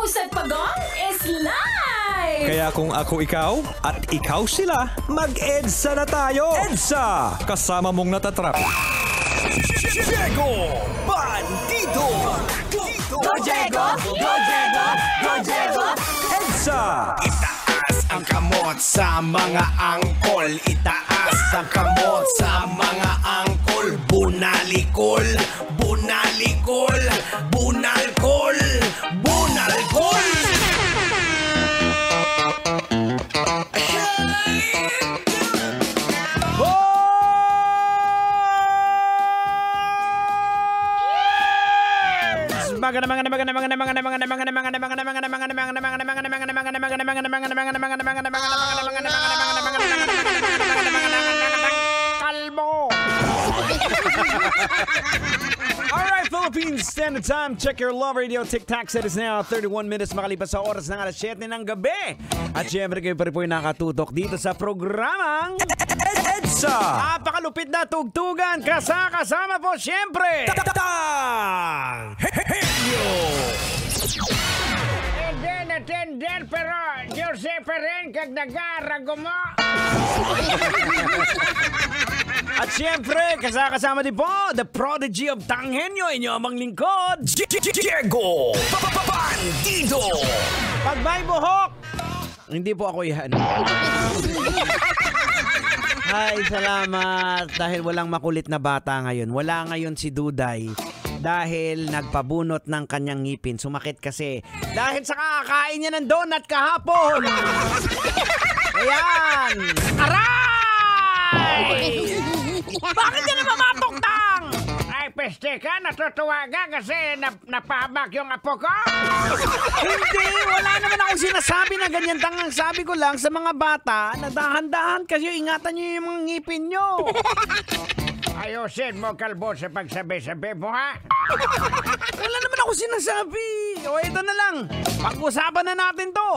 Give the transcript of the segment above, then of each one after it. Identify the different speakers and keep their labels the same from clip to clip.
Speaker 1: Joseph Pagong is live!
Speaker 2: Kaya kung ako ikaw at ikaw sila, mag-EDSA na tayo! EDSA! Kasama mong natatrap.
Speaker 3: Diego Bandido!
Speaker 1: Go Diego! Go Diego! Go Diego!
Speaker 2: EDSA!
Speaker 3: Itaas ang kamot sa mga angkol. Itaas ang kamot sa mga angkol. Bunalikol, bunalikol, bunalkol, bunalkol.
Speaker 4: Kalbo. Alright, Philippines Standard Time. Check your love radio. Tic-tac set is now 31 minutes makalipas sa oras ng alas 7 ng gabi. At syempre kayo pa rin po yung nakatutok dito sa programang
Speaker 2: EDSA!
Speaker 4: napakalupit na tugtugan. Kasama po syempre Tender pero Jose pa rin kag nagarago mo. At syempre, kasama din po, the prodigy of Tanghenyo, inyo amang lingkod,
Speaker 3: Diego Bandido!
Speaker 4: Pag may buhok, hindi po ako yan. Ay, salamat. Dahil walang makulit na bata ngayon. Wala ngayon si Duday. Dahil nagpabunot ng kanyang ngipin. Sumakit kasi. Dahil sa kakakain niya ng donut kahapon. Ayan. Aray! Bakit ka na mamatoktang? Ay, peste ka. Natutuwa ka kasi napahabak yung apo ko. Hindi. Wala naman ako sinasabi na ganyan. Tangang sabi ko lang sa mga bata na dahan-dahan kayo. Ingatan nyo yung mga ngipin nyo. Ayusin mo, kalbo, sa pagsabi-sabi mo, ha? Wala naman ako sinasabi. O, ito na lang. Pag-usapan na natin to.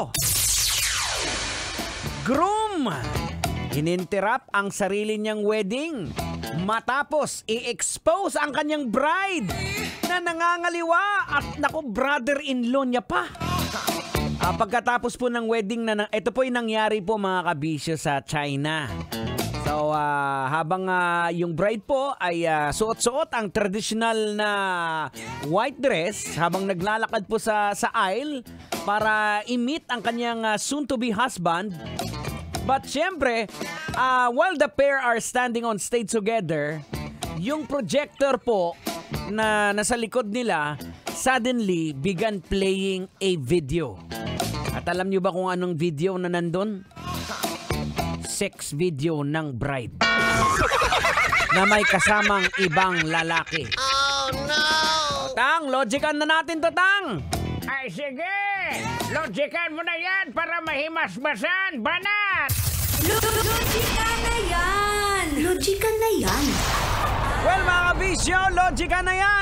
Speaker 4: Groom. Ininterrupt ang sarili niyang wedding matapos i-expose ang kanyang bride na nangangaliwa at naku, brother-in-law niya pa. Pagkatapos po ng wedding na ito po yung nangyari po mga kabisyo sa China. So, habang yung bride po ay suot-suot ang traditional na white dress habang naglalakad po sa aisle para i-meet ang kanyang soon-to-be husband. But syempre, while the pair are standing on stage together, yung projector po na nasa likod nila suddenly began playing a video. At alam nyo ba kung anong video na nandun? Sex video ng bride na may kasamang ibang lalaki. Oh no! Tang, logican na natin to, Tang! Ay sige! Logican mo na yan para mahimasmasan, banat!
Speaker 1: Logican na yan! Logican na yan!
Speaker 4: Well, mga kabisyo, logican na yan!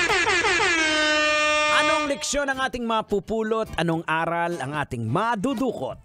Speaker 4: Anong leksyon ang ating mapupulot? Anong aral ang ating madudukot?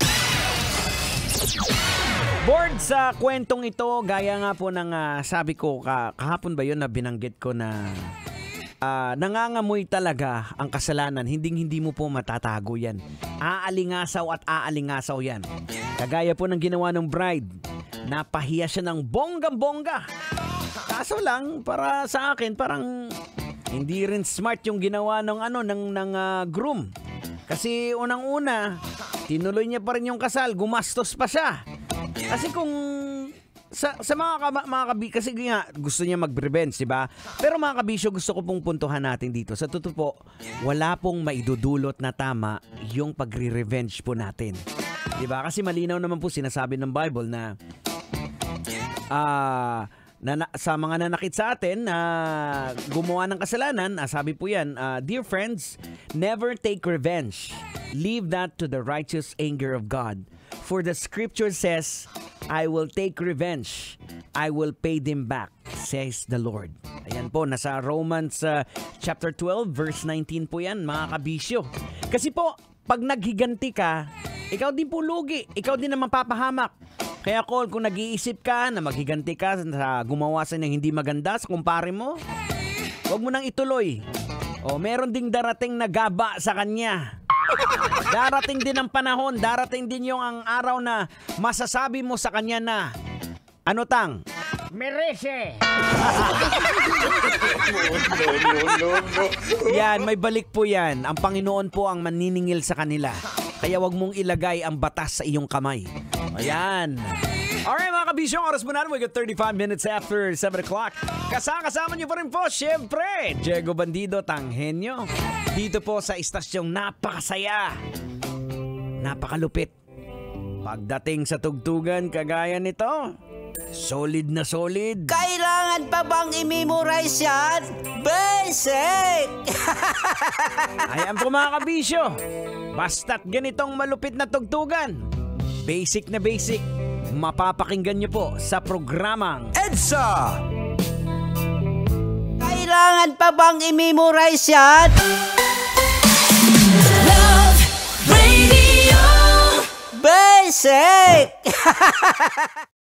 Speaker 4: Board sa kwentong ito, gaya nga po ng sabi ko kahapon ba yun na binanggit ko na nangangamoy talaga ang kasalanan. Hindi mo po matatago yan. Aalingasaw at aalingasaw yan. Kagaya po ng ginawa ng bride. Napahiya siya ng bonggang-bongga. Kaso lang, para sa akin, parang hindi rin smart yung ginawa ng groom. Kasi unang-una, tinuloy niya pa rin yung kasal, gumastos pa siya. Kasi kung sa mga kabisyo, kasi nga gusto niya mag-revenge, diba? Pero mga kabisyo, gusto ko pong puntuhan natin dito. Sa totoo po, wala pong maidudulot na tama yung pagre-revenge po natin. Diba? Kasi malinaw naman po sinasabi ng Bible na sa mga nanakit sa atin na gumawa ng kasalanan, sabi po yan, dear friends, never take revenge. Leave that to the righteous anger of God. For the scripture says, I will take revenge. I will pay them back, says the Lord. Ayan po, nasa Romans chapter 12, verse 19 po yan, mga kabisyo. Kasi po, pag naghiganti ka, ikaw din po lugi. Ikaw din naman papahamak. Kaya kung nag-iisip ka na maghiganti ka sa gumawa sa ng hindi maganda sa kumpare mo, huwag mo nang ituloy. O meron ding darating na gaba sa kanya. Darating din ang panahon, darating din yung ang araw na masasabi mo sa kanya na, ano tang? Merese! Yan, may balik po yan. Ang Panginoon po ang maniningil sa kanila. Kaya wag mong ilagay ang batas sa iyong kamay. Ayan. Alright mga kabisyong, oras mo na. We got 35 minutes after 7 o'clock. Kasama niyo pa rin po, syempre, Diego Bandido, Tanghenyo. Dito po sa istasyong napakasaya. Napakalupit. Pagdating sa tugtugan, kagaya nito, solid na solid.
Speaker 5: Kailangan pa bang i-memorize yan? Basic!
Speaker 4: Ayan po mga kabisyo. Basta't ganitong malupit na tugtugan, basic na basic, mapapakinggan nyo po sa programang
Speaker 2: EDSA!
Speaker 5: Kailangan pa bang i-memorize yan?
Speaker 1: Love Radio.
Speaker 5: Basic!